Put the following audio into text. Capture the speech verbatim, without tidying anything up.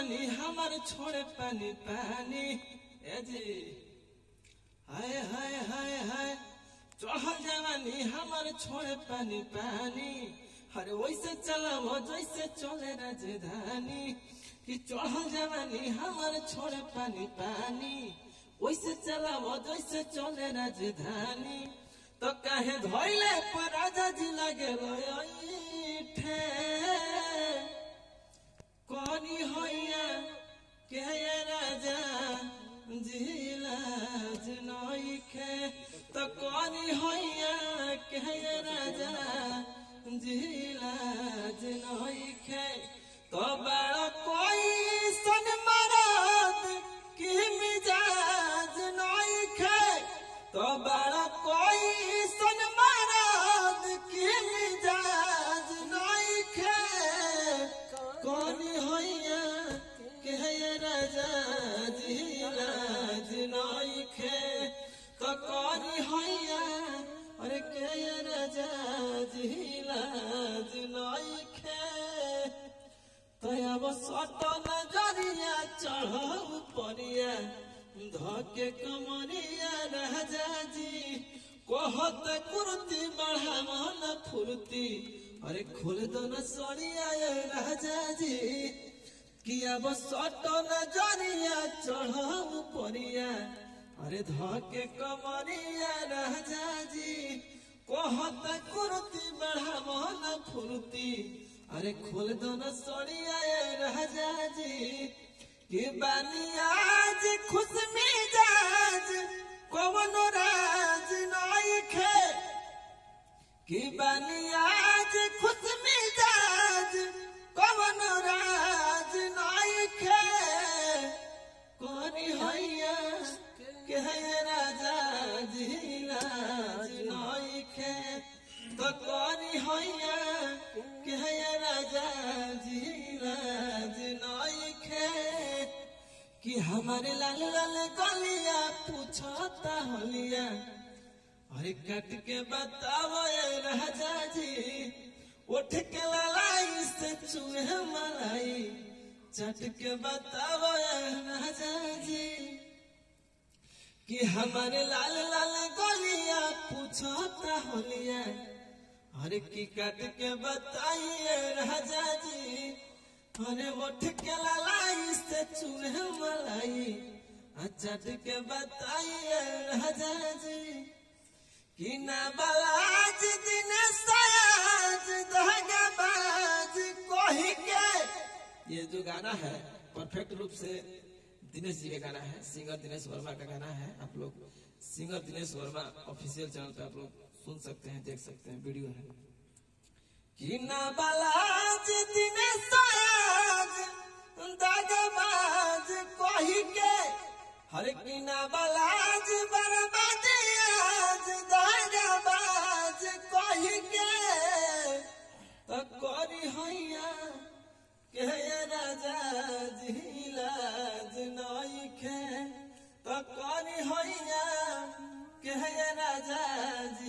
जवानी हमार छोड़े पानी पानी ए जी हाय हाय हाय हाय चढ़ल जवानी हमार छोड़े पानी पानी हरे वैसे चला वो जैसे चले राजधानी कि चढ़ल जवानी हमार छोड़े पानी पानी वैसे चला वो जैसे चले राजधानी तो कहे धोइले पर राजा जी लगे ठे कौनी होइया के राजा जिलाज नइखे तो कौनी होइया के राजा जिलाज नइखे तो बड़ा कोई सन मरद की मिजाज नइखे तो बड़ा कोई सन मरद की मिजाज नइखे कौनी होइया के राजा जिलाज नइखे तो कौनी होइया अरे के राजा जिलाज नइखे तो अब सट नजरिया चढ़ परिया धके कमरिया राजा जी कहत कुर्ती बढ़ा मन फुर्ती अरे खोल दो न सड़िया राजा जी कि अब सट नजरिया चढ़ परिया अरे धके कमरिया राजा जी कहत कुर्ती बढ़ा मन फुर्ती अरे खोल दो न सड़िया राजा जी कि बानी आज खुश मिजाज कौन राज नइखे कि बानी आज खुश मिजाज कौन राज नइखे कौनी होइया के राजा जिलाज नइखे तो कौनी होइया के राजा जिलाज नइखे कि हमारे लाल लाल गलिया पूछता होलिया अरे कट के बताओ राजा जी उठ के ललाई से चूहे मलाई चट के बताओ राजा जी कि हमारे लाल लाल गलिया पूछता होलिया अरे की कट के बताइए राजा जी अरे उठ के ललाई से चूहे मलाई चट के बताइए राजा जी कि ना बलाज दिन सयाज दहगाबाज कोही के ये जो गाना है परफेक्ट रूप से दिनेश जी का गाना है सिंगर दिनेश वर्मा का गाना है आप लोग singer Dinesh Verma official channel पे आप लोग सुन सकते हैं देख सकते हैं वीडियो है कि ना बलाज दिनेश सयाज दहगाबाज कोही के हर की ना बलाज बर्बादियाज दहगाबाज कोही के तो कोरी होइया के राजा जिलाज नइखे तो कोरी होइया के राजा